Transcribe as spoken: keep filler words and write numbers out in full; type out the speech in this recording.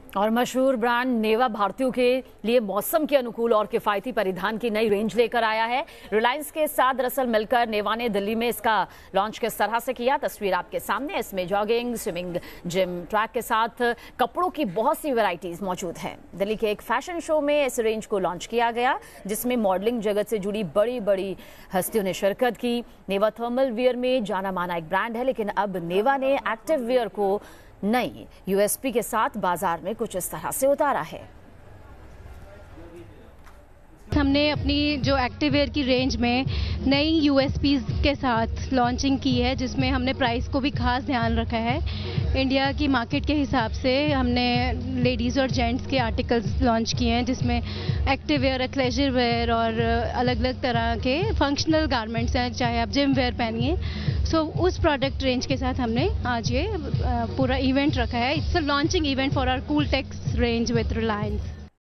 और मशहूर ब्रांड नेवा भारतीयों के लिए मौसम के अनुकूल और किफायती परिधान की नई रेंज लेकर आया है। रिलायंस के साथ दरअसल मिलकर नेवा ने दिल्ली में इसका लॉन्च किस तरह से किया, तस्वीर आपके सामने। इसमें जॉगिंग, स्विमिंग, जिम ट्रैक के साथ कपड़ों की बहुत सी वैरायटीज मौजूद हैं। दिल्ली के एक फैशन शो में इस रेंज को लॉन्च किया गया, जिसमें मॉडलिंग जगत से जुड़ी बड़ी बड़ी हस्तियों ने शिरकत की। नेवा थर्मल वियर में जाना माना एक ब्रांड है, लेकिन अब नेवा ने एक्टिव वियर को नई यूएसपी के साथ बाजार में कुछ इस तरह से उतारा है। हमने अपनी जो एक्टिववेयर की रेंज में नई यूएसपीज के साथ लॉन्चिंग की है, जिसमें हमने प्राइस को भी खास ध्यान रखा है। इंडिया की मार्केट के हिसाब से हमने लेडीज़ और जेंट्स के आर्टिकल्स लॉन्च किए हैं, जिसमें एक्टिववेयर, एथलेजर वेयर और अलग अलग तरह के फंक्शनल गारमेंट्स हैं, चाहे आप जिम वेयर पहनिए। सो so, उस प्रोडक्ट रेंज के साथ हमने आज ये पूरा इवेंट रखा है। It's a launching event for our cool tex range with Reliance.